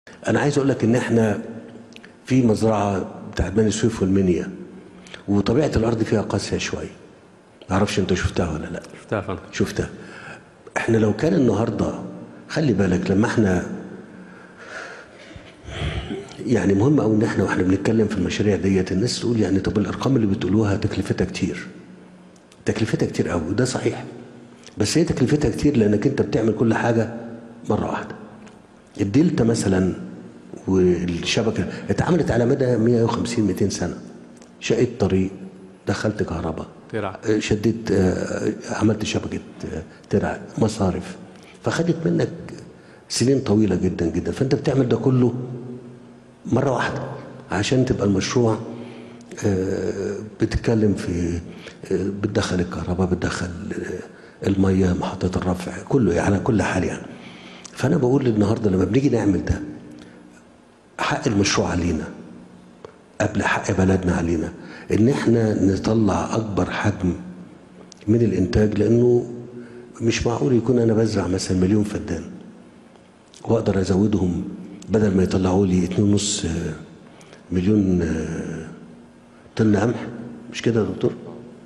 انا عايز اقول لك ان احنا في مزرعه بتاعت بني سويف والمنيا، وطبيعه الارض فيها قاسيه شويه. ما اعرفش انت شفتها ولا لا؟ شفتها فندم. شفتها. احنا لو كان النهارده، خلي بالك لما احنا، يعني مهم قوي ان احنا واحنا بنتكلم في المشاريع ديت الناس تقول يعني طب الارقام اللي بتقولوها تكلفتها كتير. تكلفتها كتير قوي، وده صحيح. بس هي تكلفتها كتير لانك انت بتعمل كل حاجه مره واحده. الدلتا مثلا والشبكه اتعملت على مدى 150 200 سنه. شقيت طريق، دخلت كهرباء، ترع. شديت، عملت شبكه، ترع، مصارف. فخدت منك سنين طويله جدا جدا. فانت بتعمل ده كله مره واحده عشان تبقى المشروع، بتتكلم في، بتدخل الكهرباء، بتدخل الميه، محطات الرفع، كله يعني كل حال يعني. فانا بقول النهارده لما بنيجي نعمل ده، حق المشروع علينا قبل حق بلدنا علينا، ان احنا نطلع اكبر حجم من الانتاج. لانه مش معقول يكون انا بزرع مثلا 1,000,000 فدان واقدر ازودهم، بدل ما يطلعوا لي 2.5 مليون طن قمح. مش كده يا دكتور؟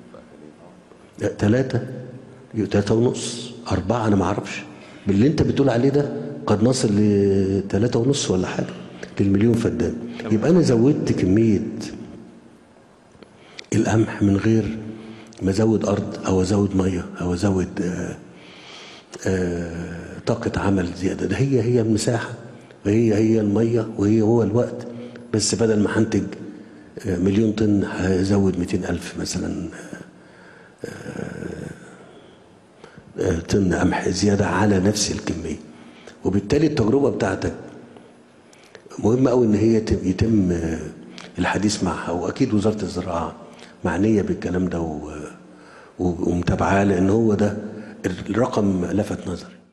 3 3.5 4، انا ما اعرفش. باللي انت بتقول عليه ده قد نصل ل 3.5 ولا حاجه للمليون فدان. يبقى انا زودت كميه القمح من غير ما ازود ارض او ازود ميه او ازود طاقه عمل زياده. ده هي المساحه، وهي الميه، هو الوقت. بس بدل ما هنتج 1,000,000 طن هزود 200,000 مثلا طن قمح زياده على نفس الكميه. وبالتالي التجربه بتاعتك مهم قوي ان هي يتم الحديث معها. واكيد وزاره الزراعه معنيه بالكلام ده ومتابعاه، لان هو ده الرقم لفت نظري.